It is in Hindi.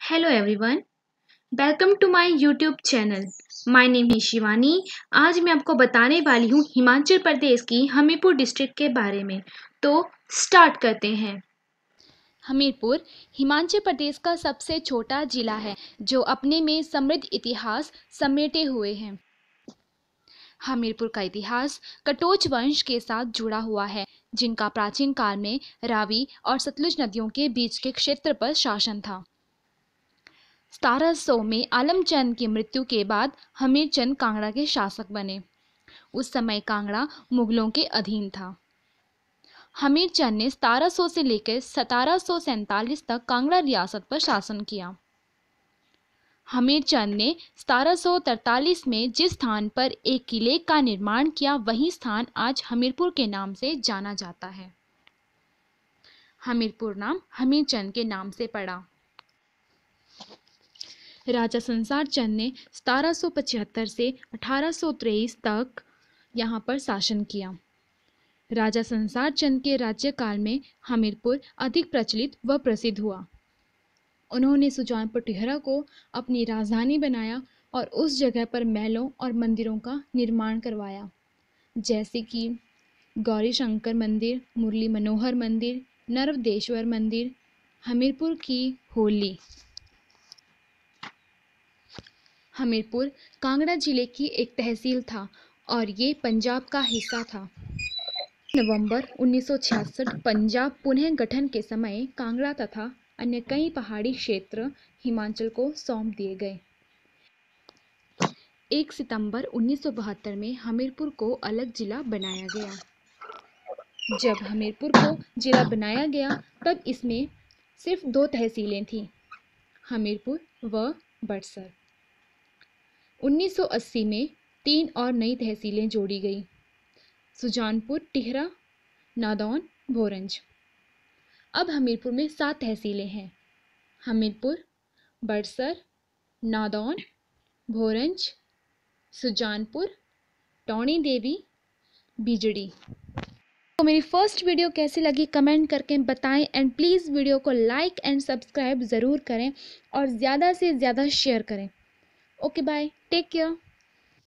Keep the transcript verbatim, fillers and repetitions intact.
Hello everyone, welcome to my YouTube channel. My name is Shivani. आज मैं आपको बताने वाली हूँ हिमाचल प्रदेश की हमीरपुर डिस्ट्रिक्ट के बारे में। तो स्टार्ट करते हैं। हमीरपुर हिमाचल प्रदेश का सबसे छोटा जिला है जो अपने में समृद्ध इतिहास समेटे हुए है। हमीरपुर का इतिहास कटोच वंश के साथ जुड़ा हुआ है, जिनका प्राचीन काल में रावी और सतलुज नदियों के बीच के क्षेत्र पर शासन था। सतारह सौ में आलमचंद की मृत्यु के बाद हमीरचंद कांगड़ा के शासक बने। उस समय कांगड़ा मुगलों के अधीन था। हमीरचंद ने सतारह सौ से लेकर सतारह सौ सैंतालीस तक कांगड़ा रियासत पर शासन किया। हमीरचंद ने सतारह सौ तरतालीस में जिस स्थान पर एक किले का निर्माण किया, वही स्थान आज हमीरपुर के नाम से जाना जाता है। हमीरपुर नाम हमीरचंद के नाम से पड़ा। राजा संसार चंद ने सतारह सौ पचहत्तर से अठारह सौ तेईस तक यहाँ पर शासन किया। राजा संसार चंद के राज्यकाल में हमीरपुर अधिक प्रचलित व प्रसिद्ध हुआ। उन्होंने सुजानपुर टिहरा को अपनी राजधानी बनाया और उस जगह पर महलों और मंदिरों का निर्माण करवाया, जैसे कि गौरी शंकर मंदिर, मुरली मनोहर मंदिर, नर्वदेश्वर मंदिर, हमीरपुर की होली। हमीरपुर कांगड़ा जिले की एक तहसील था और ये पंजाब का हिस्सा था। नवंबर उन्नीस सौ छियासठ पंजाब पुनः गठन के समय कांगड़ा तथा अन्य कई पहाड़ी क्षेत्र हिमाचल को सौंप दिए गए। एक सितंबर उन्नीस सौ बहत्तर में हमीरपुर को अलग जिला बनाया गया। जब हमीरपुर को जिला बनाया गया तब इसमें सिर्फ दो तहसीलें थीं, हमीरपुर व बड़सर। उन्नीस सौ अस्सी में तीन और नई तहसीलें जोड़ी गई, सुजानपुर, टिहरा, नादौन, भोरंज। अब हमीरपुर में सात तहसीलें हैं, हमीरपुर, बड़सर, नादौन, भोरंज, सुजानपुर, टौणी देवी, बिजड़ी। तो मेरी फर्स्ट वीडियो कैसी लगी कमेंट करके बताएं एंड प्लीज़ वीडियो को लाइक एंड सब्सक्राइब ज़रूर करें और ज़्यादा से ज़्यादा शेयर करें। Okay bye, take care.